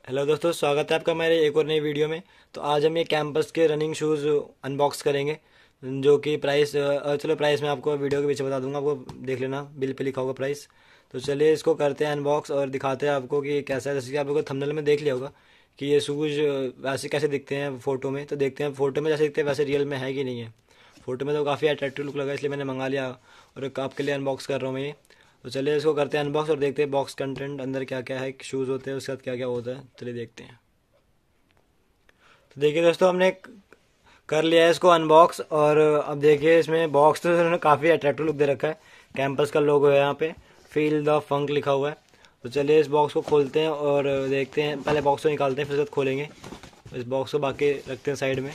Hello दोस्तों, स्वागत है आपका मेरे एक और नई वीडियो में। तो आज हम ये कैंपस के रनिंग शूज़ अनबॉक्स करेंगे, जो कि प्राइस चलो प्राइस मैं आपको वीडियो के पीछे बता दूंगा, आपको देख लेना, बिल पे लिखा होगा प्राइस। तो चलिए इसको करते हैं अनबॉक्स और दिखाते हैं आपको कि कैसा है। जैसे कि आप लोगों को थंबनेल में देख लिया होगा कि ये शूज़ वैसे कैसे दिखते हैं फ़ोटो में। तो देखते हैं फ़ोटो में जैसे दिखते हैं वैसे रियल में है कि नहीं है। फ़ोटो में तो काफ़ी अट्रैक्टिव लुक लगा, इसलिए मैंने मंगा लिया और आपके लिए अनबॉक्स कर रहा हूँ मैं ये। तो चलिए इसको करते हैं अनबॉक्स और देखते हैं बॉक्स कंटेंट अंदर क्या क्या है, शूज़ होते हैं उसके साथ क्या क्या होता है। चलिए देखते हैं। तो देखिए दोस्तों, हमने कर लिया है इसको अनबॉक्स। और अब देखिए इसमें बॉक्स तो उन्होंने काफ़ी अट्रैक्टिव लुक दे रखा है। कैंपस का लोगो है यहाँ पे, फील द फंक लिखा हुआ है। तो चलिए इस बॉक्स को खोलते हैं और देखते हैं। पहले बॉक्स को निकालते हैं फिर उसके बाद खोलेंगे। इस बॉक्स को बाकी रखते हैं साइड में।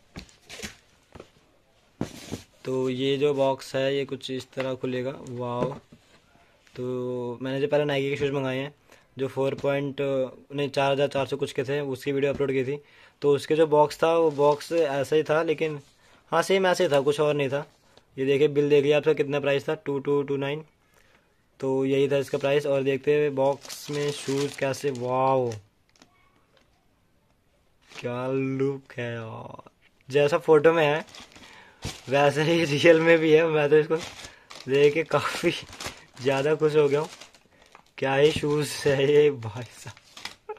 तो ये जो बॉक्स है ये कुछ इस तरह खुलेगा। वाह। तो मैंने जो पहले नाइकी के शूज़ मंगाए हैं, जो 4 पॉइंट नहीं 4,400 कुछ के थे, उसकी वीडियो अपलोड की थी। तो उसके जो बॉक्स था वो बॉक्स ऐसा ही था, लेकिन हाँ सेम ऐसे ही था, कुछ और नहीं था। ये देखिए बिल देख लिया आपका, कितना प्राइस था, 2229। तो यही था इसका प्राइस। और देखते हुए बॉक्स में शूज़ कैसे। वाह, क्या लुक है यार, जैसा फोटो में है वैसे ही रियल में भी है। मैं तो इसको देख के काफ़ी ज़्यादा खुश हो गया हूँ। क्या ही शूज़ है ये भाई साहब।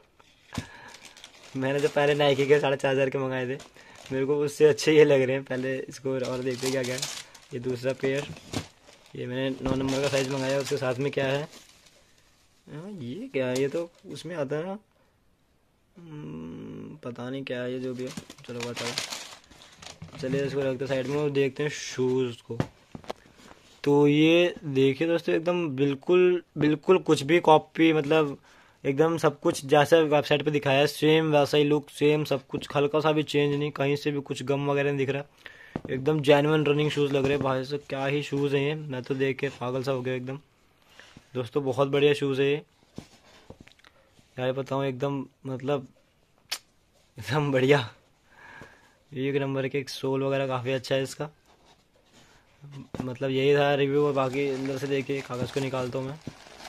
मैंने तो पहले नाइकी के 4,500 के मंगाए थे, मेरे को उससे अच्छे ये लग रहे हैं। पहले इसको और देखते क्या क्या है। ये दूसरा पेयर, ये मैंने 9 नंबर का साइज़ मंगाया। उसके साथ में क्या है, ये क्या है, ये तो उसमें आता है ना। पता नहीं क्या है ये, जो भी है चलो बताओ। चलिए इसको रखते साइड में और देखते हैं शूज़ को। तो ये देखिए दोस्तों, एकदम बिल्कुल बिल्कुल कुछ भी कॉपी, मतलब एकदम सब कुछ जैसा वेबसाइट पे दिखाया है सेम वैसा ही लुक, सेम सब कुछ, हल्का सा भी चेंज नहीं, कहीं से भी कुछ गम वगैरह नहीं दिख रहा। एकदम जेन्युइन रनिंग शूज़ लग रहे हैं भाई साहब। क्या ही शूज़ हैं ये, मैं तो देख के पागल सा हो गया एकदम। दोस्तों बहुत बढ़िया शूज़ है ये, क्या बताऊँ, एकदम मतलब एकदम बढ़िया। एक नंबर के, सोल वगैरह काफ़ी अच्छा है इसका। मतलब यही था रिव्यू। और बाकी अंदर से देखिए, कागज़ को निकालता हूँ मैं।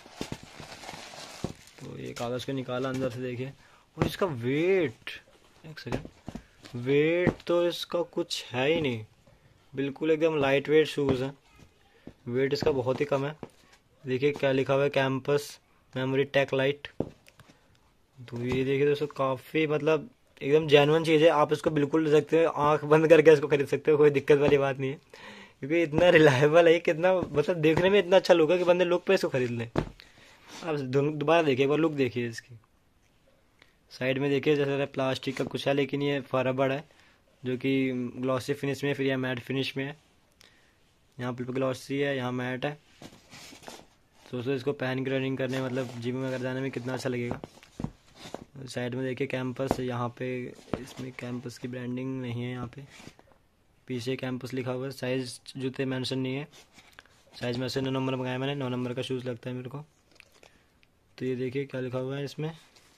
तो ये कागज़ को निकाला अंदर से, देखिए। और इसका वेट, एक सेकेंड, वेट तो इसका कुछ है ही नहीं, बिल्कुल एकदम लाइट वेट शूज़ है। वेट इसका बहुत ही कम है। देखिए क्या लिखा हुआ है, कैंपस मेमोरी टेक लाइट। तो ये देखिए दोस्तों, काफ़ी मतलब एकदम जेन्युइन चीज़ है। आप इसको बिल्कुल ले सकते हो, आंख बंद करके इसको खरीद सकते हो, कोई दिक्कत वाली बात नहीं है। क्योंकि इतना रिलायबल है, कितना मतलब देखने में इतना अच्छा लुक है कि बंदे लुक पे इसको खरीद लें। आप दोबारा देखिए, एक बार लुक देखिए इसकी। साइड में देखिए जैसे प्लास्टिक का कुछ है, लेकिन ये रबड़ है, जो कि ग्लॉसी फिनिश में, फिर यह मैट फिनिश में है। यहाँ पर ग्लॉसी है, यहाँ मैट है। तो दोस्तों इसको पहन के रनिंग करने, मतलब जिम में अगर जाने में कितना अच्छा लगेगा। साइड में देखिए कैंपस, यहाँ पे इसमें कैंपस की ब्रांडिंग नहीं है। यहाँ पे पीछे कैंपस लिखा हुआ है। साइज़ जूते मेंशन नहीं है। साइज़ में से 9 नंबर मंगाया मैंने, 9 नंबर का शूज़ लगता है मेरे को। तो ये देखिए क्या लिखा हुआ है इसमें,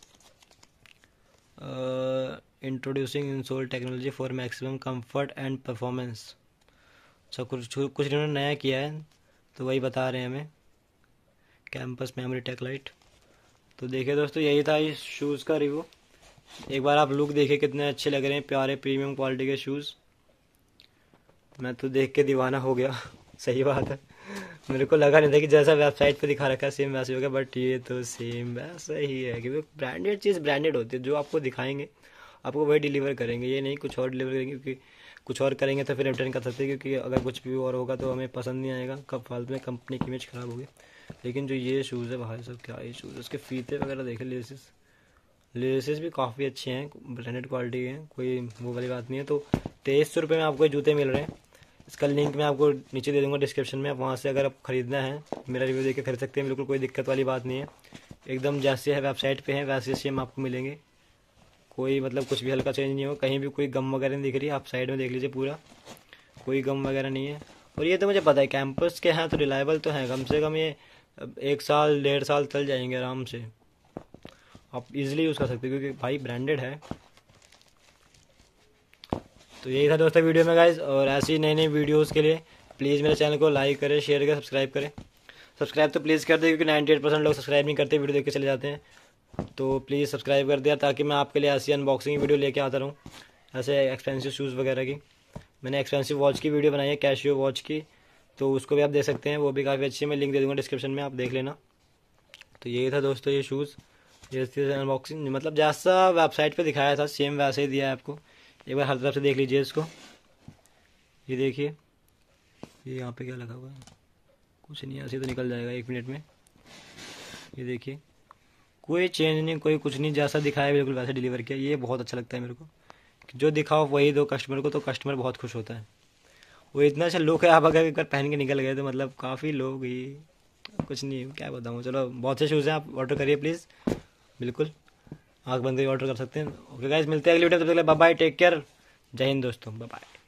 introducing insole technology for maximum comfort and performance. अच्छा, कुछ कुछ इन्होंने नया किया है, तो वही बता रहे हैं हमें, कैंपस मेमोरी टेक लाइट। तो देखिए दोस्तों, यही था इस शूज़ का रिव्यू। एक बार आप लुक देखिए, कितने अच्छे लग रहे हैं, प्यारे प्रीमियम क्वालिटी के शूज़। मैं तो देख के दीवाना हो गया। सही बात है, मेरे को लगा नहीं था कि जैसा वेबसाइट पे दिखा रखा है सेम वैसे होगा, बट ये तो सेम वैसा ही है। क्योंकि ब्रांडेड चीज़ ब्रांडेड होती है, जो आपको दिखाएंगे आपको वही डिलीवर करेंगे, ये नहीं कुछ और डिलीवर करेंगे। क्योंकि कुछ और करेंगे तो फिर रिटर्न कर सकते हैं, क्योंकि अगर कुछ भी और होगा तो हमें पसंद नहीं आएगा, कब फालतू में कंपनी की इमेज ख़राब होगी। लेकिन जो ये शूज़ है भाई साहब, क्या ये शूज़ है, उसके फीते वगैरह देखे, लेसिस लेसिस भी काफ़ी अच्छे हैं, ब्रांडेड क्वालिटी के हैं, कोई वो वाली बात नहीं है। तो 2300 रुपये में आपको ये जूते मिल रहे हैं। इसका लिंक मैं आपको नीचे दे दूंगा डिस्क्रिप्शन में, आप वहाँ से अगर आप ख़रीदना है मेरा रिव्यू देख के खरीद सकते हैं, बिल्कुल कोई दिक्कत वाली बात नहीं है। एकदम जैसे है वेबसाइट पे है वैसे सेम आपको मिलेंगे, कोई मतलब कुछ भी हल्का चेंज नहीं होगा। कहीं भी कोई गम वगैरह नहीं दिख रही, आप साइड में देख लीजिए, पूरा कोई गम वगैरह नहीं है। और ये तो मुझे पता है कैंपस के हैं तो रिलायबल तो हैं, कम से कम ये 1 साल 1.5 साल चल जाएंगे आराम से, आप इजीली यूज़ कर सकते हो, क्योंकि भाई ब्रांडेड है। तो यही था दोस्तों वीडियो में गाइज। और ऐसी नई नई वीडियोस के लिए प्लीज़ मेरे चैनल को लाइक करें, शेयर करें, सब्सक्राइब करें। सब्सक्राइब तो प्लीज़ कर दें, क्योंकि 98% लोग सब्सक्राइब नहीं करते, वीडियो देख के चले जाते हैं। तो प्लीज़ सब्सक्राइब कर दिया ताकि मैं आपके लिए ऐसी अनबॉक्सिंग की वीडियो लेके आता रहूँ, ऐसे एक्सपेंसिव शूज़ वगैरह की। मैंने एक्सपेंसिव वॉच की वीडियो बनाई है, कैशियो वॉच की, तो उसको भी आप देख सकते हैं, वो भी काफ़ी अच्छी है। मैं लिंक दे दूँगा डिस्क्रिप्शन में, आप देख लेना। तो यही था दोस्तों ये शूज़, ये अनबॉक्सिंग, मतलब जैसा वेबसाइट पे दिखाया था सेम वैसे ही दिया है आपको। एक बार हर तरफ से देख लीजिए इसको। ये देखिए, ये यहाँ पे क्या लगा हुआ है, कुछ नहीं, ऐसे तो निकल जाएगा 1 मिनट में। ये देखिए, कोई चेंज नहीं, कोई कुछ नहीं, जैसा दिखाया बिल्कुल वैसे डिलीवर किया। ये बहुत अच्छा लगता है मेरे को कि जो दिखाओ वही दो कस्टमर को, तो कस्टमर बहुत खुश होता है। वो इतना अच्छा लुक है, आप अगर एक बार पहन के निकल गए तो मतलब काफ़ी लोग ही, कुछ नहीं क्या बताऊँ। चलो, बहुत से शूज़ हैं, आप ऑर्डर करिए प्लीज़, बिल्कुल आँख बंद करके ऑर्डर कर सकते हैं। ओके गाइस, मिलते हैं अगली वीडियो में, तब तक के लिए बाय बाय, टेक केयर, जय हिंद दोस्तों, बाय बाय।